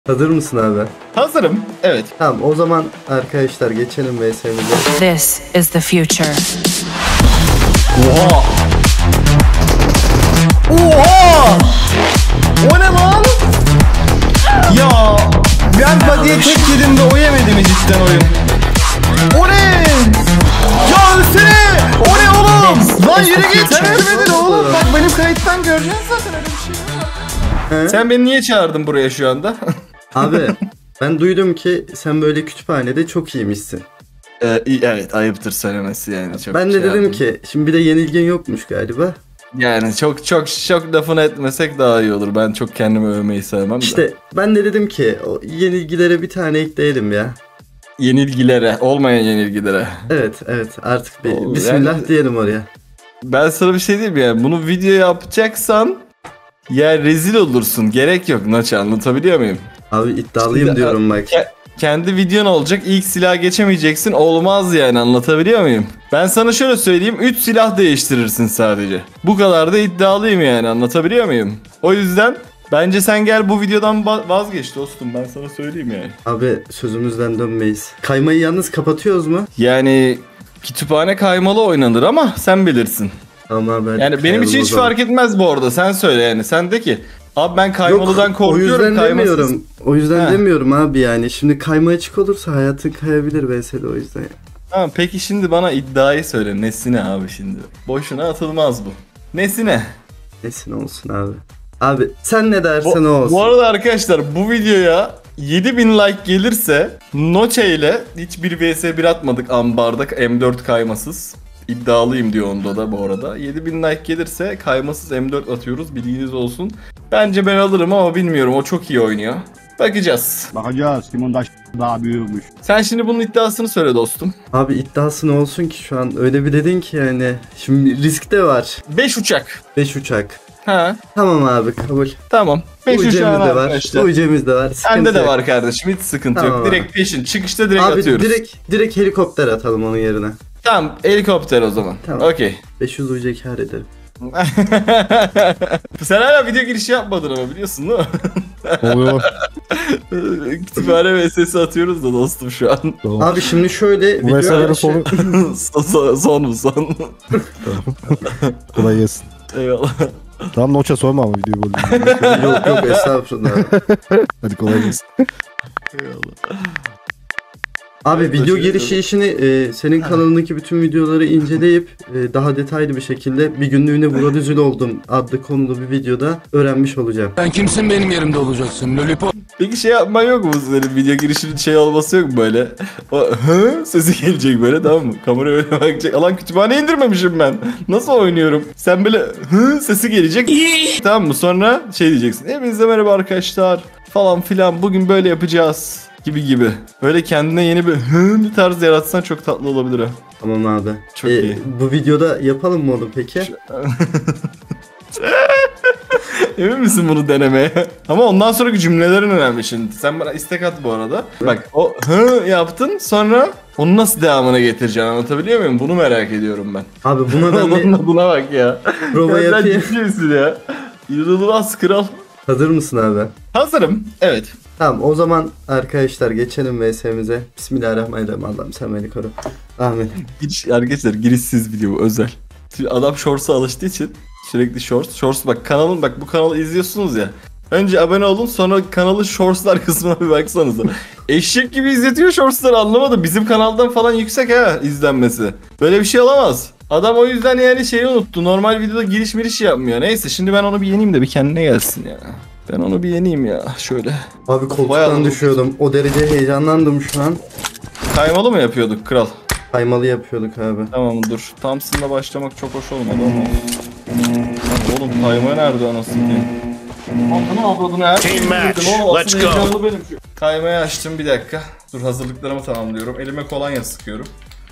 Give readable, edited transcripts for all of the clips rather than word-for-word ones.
Hazır mısın abi? Hazırım. Evet. Tamam, o zaman arkadaşlar geçelim VS'mize. This is the future. Oha! Oha! O ne lan? Ya ben body'ye tek yedim de o yemedi mi cidden oyun? O ne? Ya ölsene! O ne oğlum? Lan yürü git! Sen ölmedin oğlum. Bak benim kayıttan göreceksin zaten öyle bir şey var. Sen beni niye çağırdın buraya şu anda? Abi ben duydum ki sen böyle kütüphanede çok iyiymişsin. Evet, ayıptır söylemesi yani. Çok ben de dedim ki şimdi bir de yenilgin yokmuş galiba. Yani çok lafını etmesek daha iyi olur. Ben çok kendimi övmeyi sevmem de. İşte ben de dedim ki o yenilgilere bir tane ekleyelim ya. Yenilgilere, olmayan yenilgilere. Evet artık bir bismillah yani, diyelim oraya. Ben sana bir şey diyeyim ya. Bunu video yapacaksan ya rezil olursun. Gerek yok Naçı, anlatabiliyor muyum? Abi iddialıyım şimdi, diyorum bak. Kendi videon olacak, ilk silah geçemeyeceksin, olmaz yani, anlatabiliyor muyum? Ben sana şöyle söyleyeyim, 3 silah değiştirirsin sadece. Bu kadar da iddialıyım yani, anlatabiliyor muyum? O yüzden bence sen gel bu videodan vazgeç dostum, ben sana söyleyeyim yani. Abi sözümüzden dönmeyiz. Kaymayı yalnız kapatıyoruz mu? Yani kütüphane kaymalı oynanır ama sen bilirsin. Ama ben yani benim için hiç fark etmez bu arada, sen söyle yani, sen de ki abi ben kaymalıdan korkuyorum. O yüzden demiyorum. O yüzden demiyorum abi yani. Şimdi kayma açık olursa hayatın kayabilir mesela, o yüzden. Tamam, peki şimdi bana iddiayı söyle. Nesine abi şimdi? Boşuna atılmaz bu. Nesine? Nesine olsun abi. Abi sen ne dersen o olsun. Bu arada arkadaşlar bu videoya 7000 like gelirse Noche ile hiçbir vs1 atmadık ambarda, M4 kaymasız. İddialıyım diyor onda da bu arada. 7000 like gelirse kaymasız M4 atıyoruz, bilginiz olsun. Bence ben alırım ama bilmiyorum, o çok iyi oynuyor. Bakacağız. Kimin daha büyükmüş. Sen şimdi bunun iddiasını söyle dostum. Abi iddiası ne olsun ki şu an, öyle bir dedin ki yani. Şimdi risk de var. 5 uçak. 5 uçak. Ha. Tamam abi, kabul. Tamam. 5 uçağın de var. Ucemiz de var. Sende de var kardeşim, hiç sıkıntı tamam yok. Direkt peşin. Çıkışta direkt abi, atıyoruz. Direkt helikopter atalım onun yerine. Tamam, helikopter o zaman. Tamam. Okey. 500 uca kar ederim. Sen hala video girişi yapmadın ama, biliyorsun değil mi? Oluyor. Kütüphane vs atıyoruz da dostum şu an. Tamam. Abi şimdi şöyle Bu meselenin sonu. son mu son? Kolay gelsin. Eyvallah. Tam Noça sorma ama videoyu böldüm. yok estağfurullah. Hadi kolay gelsin. Eyvallah. Abi video girişi işini senin kanalındaki bütün videoları inceleyip daha detaylı bir şekilde bir günlüğüne Vural Üzül oldum adlı konulu bir videoda öğrenmiş olacağım. Sen kimsin, benim yerimde olacaksın lollipop. Peki şey yapman yok mu senin, video girişinin şey olması yok mu böyle? O hı sesi gelecek böyle, tamam mı? Kameraya öyle bakacak. Alan kütüphane indirmemişim ben. Nasıl oynuyorum? Sen böyle hı sesi gelecek. Tamam mı? Sonra şey diyeceksin. Hepinize merhaba arkadaşlar falan filan. Bugün böyle yapacağız. Gibi. Böyle kendine yeni bir hı tarz yaratsan çok tatlı olabilir ha. Tamam abi. Çok iyi. Bu videoda yapalım mı onu peki? Emin misin bunu denemeye? Ama ondan sonraki cümlelerin önemli şimdi. Sen bana istek at bu arada. Bak o hı yaptın, sonra onu nasıl devamına getireceksin, anlatabiliyor muyum? Bunu merak ediyorum ben. Abi buna ben bir Buna bak ya. prova yapayım. Sen ciddi misin ya? İnanılmaz kral. Hazır mısın abi? Hazırım. Evet. Tamam, o zaman arkadaşlar geçelim VS'mize. Bismillahirrahmanirrahim. Allah'ım sen beni koru. Amin. Arkadaşlar girişsiz video bu, özel. Şimdi adam shorts'a alıştığı için sürekli shorts. Shorts bak, bu kanalı izliyorsunuz ya. Önce abone olun, sonra kanalın shortslar kısmına bir baksanıza. Eşek gibi izletiyor shortsları, anlamadım. Bizim kanaldan falan yüksek ha izlenmesi. Böyle bir şey olamaz. Adam o yüzden yani şeyi unuttu. Normal videoda giriş yapmıyor. Neyse şimdi ben onu bir yeneyim de bir kendine gelsin ya. Ben onu bir yeneyim ya şöyle. Abi koltuktan düşüyordum. O derece heyecanlandım şu an. Kaymalı mı yapıyorduk kral? Kaymalı yapıyorduk abi. Tamam dur. Thompson'la başlamak çok hoş olmadı ama. Oğlum kayma nerede anasını diyeyim? Ananı avradını her şeyi bildirdim oğlum. Asıl heyecanlı benim şu. Kaymayı açtım, bir dakika. Dur, hazırlıklarımı tamamlıyorum. Elime kolonya sıkıyorum.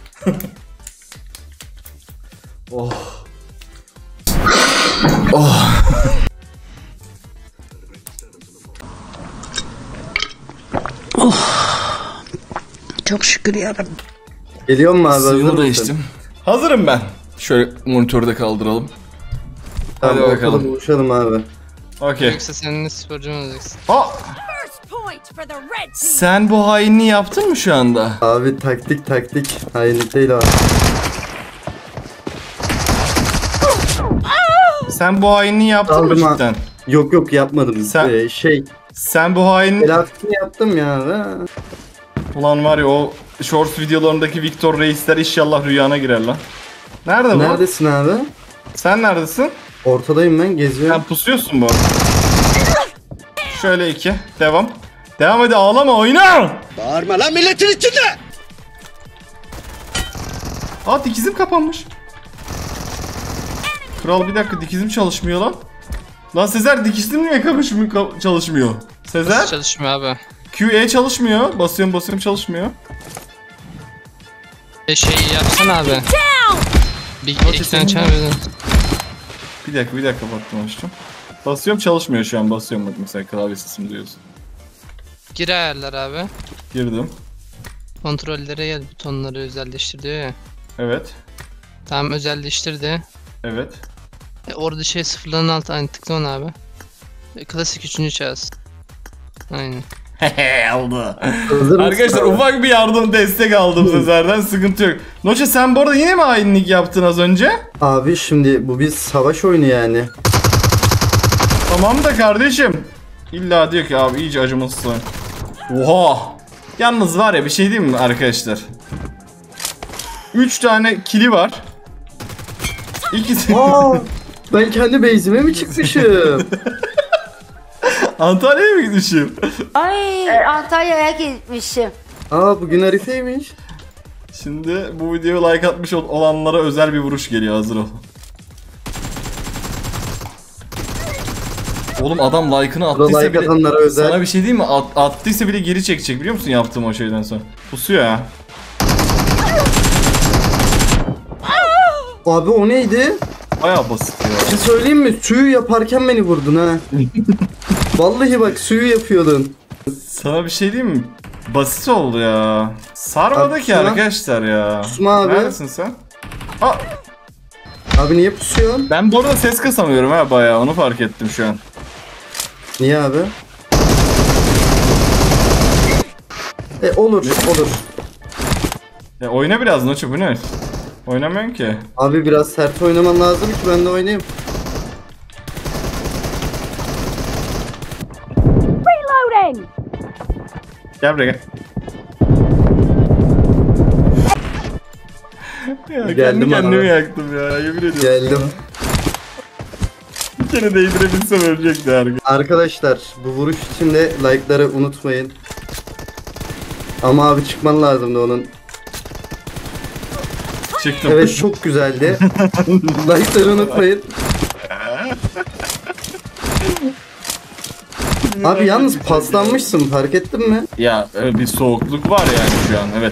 Oh. Oh. Çok şükür yarabbim. Geliyor mu abi? Suyunu değiştim. Hazırım ben. Şöyle monitörde kaldıralım. Hadi Tamam, bakalım. Buluşalım abi. Okey. Yoksa senin sporcu mu olacaksın? Ha! Sen bu hainliği yaptın mı şu anda? Abi taktik. Hainlik değil abi. Sen bu hainliği yaptın mı Aldım ha. cidden? Yok yapmadım. Sen- Sen bu hainliği... Telaffuzunu yaptım ya abi. Ulan var ya o shorts videolarındaki Victor Reisler inşallah rüyana girer lan. Nerede bu? Neredesin abi? Sen neredesin? Ortadayım ben, geziyorum. Sen pusuyorsun bu arada. Şöyle 2. Devam. Devam hadi, ağlama, oyna. Bağırma lan milletin içinde. Aa, dikizim kapanmış. Kral bir dakika, dikizim çalışmıyor lan. Lan Sezer, dikizim niye çalışmıyor? Sezer? Nasıl çalışmıyor abi? QE çalışmıyor. Basıyorum çalışmıyor. Şeyi yapsana abi. Bir tane çağırıyordun. Bir dakika baktım açtım. Basıyorum çalışmıyor şu an, basıyorum bak mesela, klavye sesini duyuyorsun. Gir ayarlar abi. Girdim. Kontrollere gel, butonları özelleştir diyor ya. Evet. Tamam, özelleştirdi. Evet. Orada sıfırların altı aynı, tıkla ona abi. Klasik 3. çağız. Aynen. Hehe, oldu. Hazır mısın Arkadaşlar abi? ufak bir yardım destek aldım Sezer'den, sıkıntı yok. Noche, sen bu arada yine mi hainlik yaptın az önce? Abi şimdi bu bir savaş oyunu yani. Tamam da kardeşim. İlla diyor ki abi iyice acımasızsın. Oha. Yalnız var ya, bir şey diyeyim mi arkadaşlar? 3 tane kili var. İkisi... Aa, ben kendi base'ime mi çıkmışım? Antalya'ya mı gitmişim? Ay Antalya'ya gitmişim. Aa, bugün Arife'ymiş. Şimdi bu videoya like atmış olanlara özel bir vuruş geliyor, hazır ol. Oğlum adam like'ını attıysa Like bile, atanlara özel. sana bir şey diyeyim mi? Attıysa bile geri çekecek, biliyor musun yaptığım o şeyden sonra. Pusuyor ya. Abi o neydi? Bayağı basit ya. Bir şey söyleyeyim mi? Suyu yaparken beni vurdun ha. Vallahi bak, suyu yapıyordun. Sana bir şey diyeyim mi? Basit oldu ya. Sarmadı Abi ki pusma. arkadaşlar ya. Pusma abi. Neredesin sen? Aa, Abi niye pusuyorsun? ben bu arada ses kasamıyorum ha, bayağı onu fark ettim şu an. Niye abi? Olur. Oyna biraz Noche, bu ne? Oynamıyorsun ki. Abi biraz sert oynaman lazım ki ben de oynayayım. Gel buraya gel. Ya Geldim kendi kendimi abi. yaktım ya, yemin ediyorum. Geldim. Bir kere değdirebilsem ölecekti her gün. Arkadaşlar bu vuruş için de like'ları unutmayın. Ama abi çıkman lazımdı onun. Çıktım. Evet, çok güzeldi. Like'ları unutmayın. Abi yalnız paslanmışsın, fark ettin mi? Ya bir soğukluk var yani şu an, evet.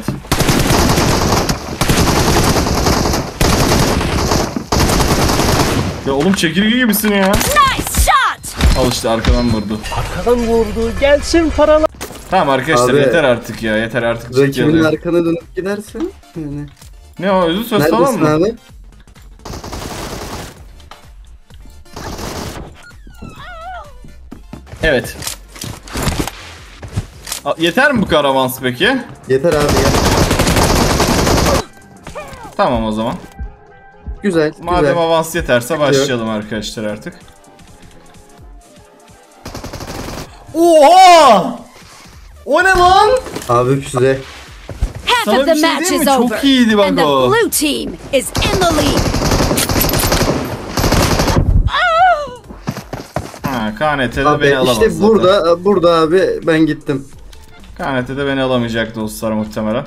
Ya oğlum çekirge gibisin ya. Al işte, arkadan vurdu. Arkadan vurdu gelsin paralar. Tamam arkadaşlar, Abi, yeter artık ya, yeter artık. ciddi Rakibinin alıyorum. arkana dönüp gidersin. Yani. Ne o, özür söz falan Neredesin mı? abi? Evet. Yeter mi bu karavans peki? Yeter abi ya. Tamam o zaman. Güzel, Madem güzel. avans yeterse başlayalım arkadaşlar artık. Oha! O ne lan? Abi füze. Half Sana of the bir şey match diyeyim is mi? over. Çok iyiydi bak And the o. blue team is in the lead. Ha, KNT'de Abi beni alamaz işte zaten. burada abi ben gittim. KNT'de beni alamayacak dostlar muhtemelen.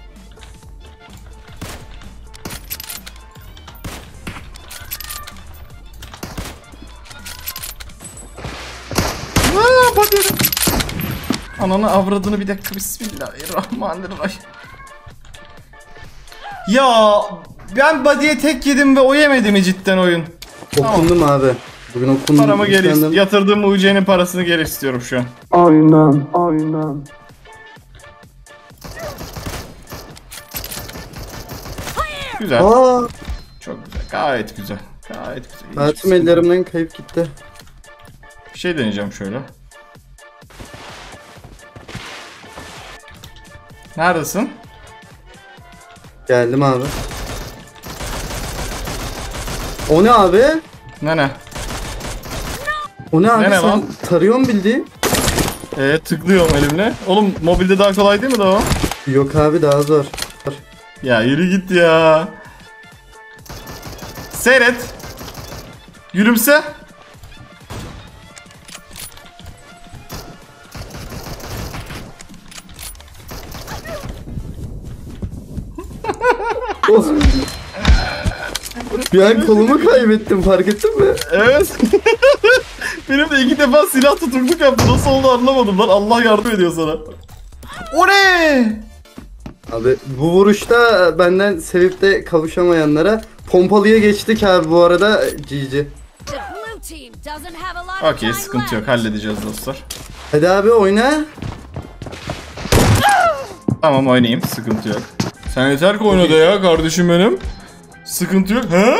Ananı avradını, bir dakika, bismillahirrahmanirrahim. Ya ben body'ye tek yedim ve o yemedi mi cidden oyun? Okundum abi. Bugün okundum. Paramı geri Yüklendim. yatırdığım UC'nin parasını geri istiyorum şu an. Aynen. Güzel. Aa, Çok güzel. Gayet güzel. Gayet güzel. Hiç hayatım sıkıntı yok. ellerimden kayıp gitti. Bir şey deneyeceğim şöyle. Neredesin? Geldim abi. O ne abi? Ne? O ne abi? Ne Sen lan? tarıyorsun bildiğin. Tıklıyorum elimle. Oğlum mobilde daha kolay değil mi daha? Yok abi daha zor. Ya yürü git ya. Seyret. Gülümse. Bir an kolumu kaybettim fark ettin mi? Evet. Benim de 2 defa silah tutukluk yaptı. Nasıl oldu anlamadım lan. Allah yardım ediyor sana. O ne? Abi bu vuruşta benden sevip de kavuşamayanlara pompalıya geçtik abi bu arada GG. The blue team doesn't have a lot of Okey, time sıkıntı yok. left. Halledeceğiz dostlar. Hadi abi oyna. Tamam oynayayım. Sıkıntı yok. Sen yeter ki oyna da ya kardeşim benim. Sıkıntı yok. Ha?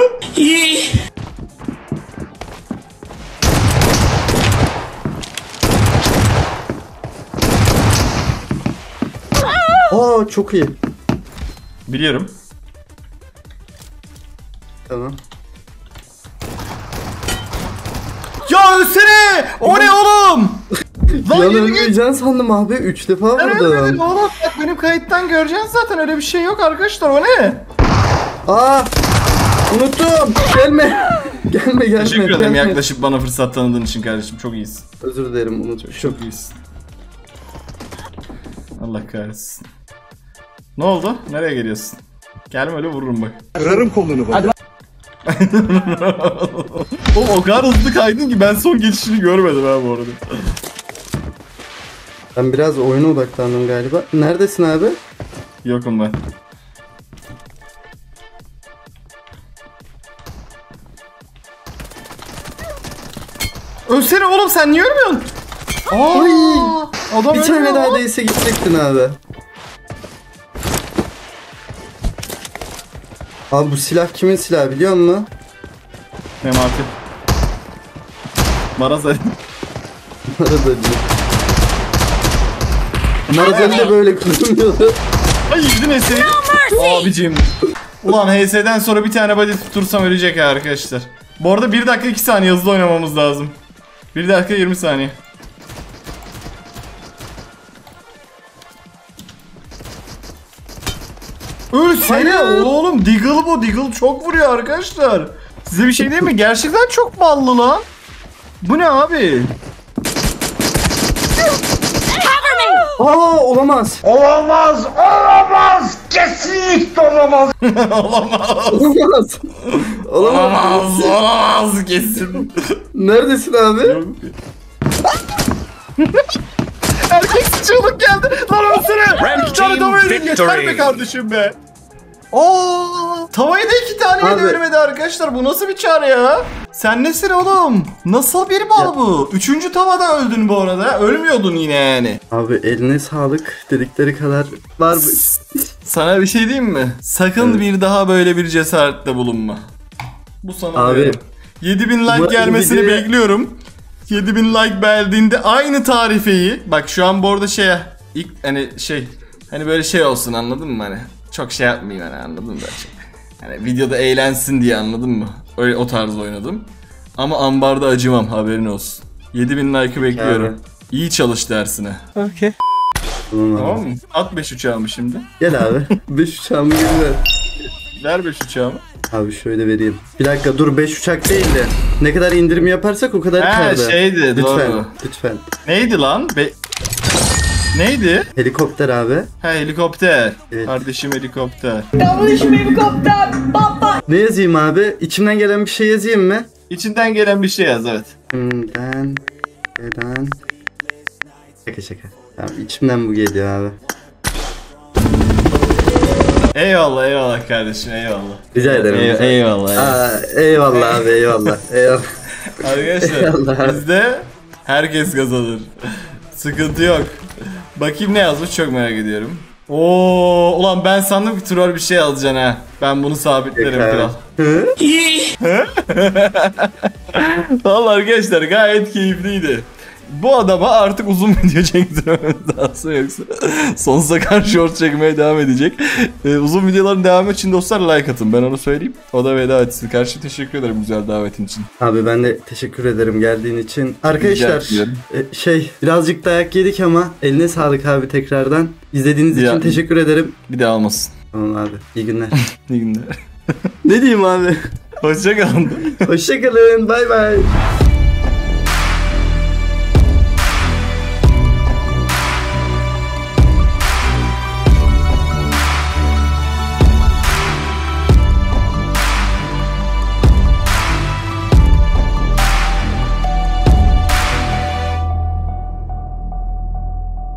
Aa çok iyi. Biliyorum. Tamam. Ya ölsene! O ne oğlum? Lan Yan yürü git. ölmeyeceksin sandım abi 3 defa vurdum. Evet oğlum bak benim kayıttan göreceksin zaten öyle bir şey yok arkadaşlar o ne? Aa unuttum. Gelme. Gelme. Teşekkür ederim gelme. yaklaşıp bana fırsat tanıdığın için kardeşim çok iyisin. Özür dilerim unutmuşum. Çok iyisin. Allah kahretsin. Ne oldu? Nereye geliyorsun? Gelme öyle vururum bak. Kırarım kolunu bak. Oğlum o kadar hızlı kaydın ki ben son geçişini görmedim ha bu arada. Ben biraz oyuna odaklandım galiba. Neredesin abi? Yokum ben. Ölsene oğlum sen niye ölmüyorsun? Aa, adam Bir tane ölmüyor daha lan. değilse gidecektin abi. Abi bu silah kimin silahı biliyor musun? Memati. Maraz Ali. Marazeli. Marazeli de böyle kurulmuyordu. Ay yedin eseri. Abicim. Ulan HS'den sonra bir tane body tutursam ölecek ha arkadaşlar. Bu arada 1 dakika 2 saniye hızlı oynamamız lazım. 1 dakika 20 saniye. Ölsene oğlum. Deagle bu. Deagle çok vuruyor arkadaşlar. Size bir şey diyeyim mi? Gerçekten çok ballı lan. Bu ne abi? Aa olamaz. Olamaz, olamaz, kesinlikle olamaz. Olamaz. Olamaz. Olamaz. Olamaz kesin. Neredesin abi? Yok. Erkek çığlık geldi. Lan ölsene. 2 tane tavayı yedin. Yeter be kardeşim be. Aa, tavayı da 2 tane yedi Abi. ölmedi arkadaşlar. Bu nasıl bir çare ya? Sen nesin oğlum? Nasıl bir bal bu? 3. tavada öldün bu arada. Ölmüyordun yine yani. Abi eline sağlık dedikleri kadar var mı? Sana bir şey diyeyim mi? Sakın Evet. bir daha böyle bir cesarette bulunma. Bu sana Abi. diyorum. 7000 like Umarım gelmesini videoya- bekliyorum. 7000 like geldiğinde aynı tarifeyi bak şu an bu arada ilk hani böyle şey olsun anladın mı hani çok şey yapmayayım hani anladın mı hani videoda eğlensin diye anladın mı öyle o tarz oynadım ama ambarda acımam haberin olsun 7000 like'ı bekliyorum Abi. iyi çalış dersine Tamam tamam abi. mı at 5 uçağımı şimdi Gel abi. 5 uçağımı geri ver. ver 5 uçağımı Abi şöyle vereyim. Bir dakika dur 5 uçak değil de. Ne kadar indirim yaparsak o kadar kârda. şeydi Lütfen. doğru Lütfen. neydi lan neydi Helikopter abi. helikopter Evet. kardeşim helikopter Ne yazayım abi? İçimden gelen bir şey yazayım mı? İçinden gelen bir şey yaz evet. İçimden gelen... Şaka. Tamam içimden bu geliyor abi. Eyvallah kardeşim eyvallah. Rica ederim. Eyvallah. Eyvallah abi eyvallah. Eyvallah. Arkadaşlar Eyvallah. bizde herkes kazanır. Sıkıntı yok. Bakayım ne yazmış çok merak ediyorum. Oo, ulan ben sandım ki troll bir şey yazacaksın ha. Ben bunu sabitlerim kral. Hı? Vallahi arkadaşlar gayet keyifliydi. bu adama artık uzun video çektirmemiz lazım yoksa sonsuza kadar short çekmeye devam edecek. Uzun videoların devamı için dostlar like atın, ben onu söyleyeyim. O da veda etsin. Karşı teşekkür ederim güzel davetin için. Abi ben de teşekkür ederim geldiğin için. Arkadaşlar birazcık dayak yedik ama eline sağlık abi tekrardan. İzlediğiniz için teşekkür ederim. Bir daha almasın. Tamam abi. İyi günler. İyi günler. Ne diyeyim abi? Hoşçakalın. Hoşçakalın. Bay bay.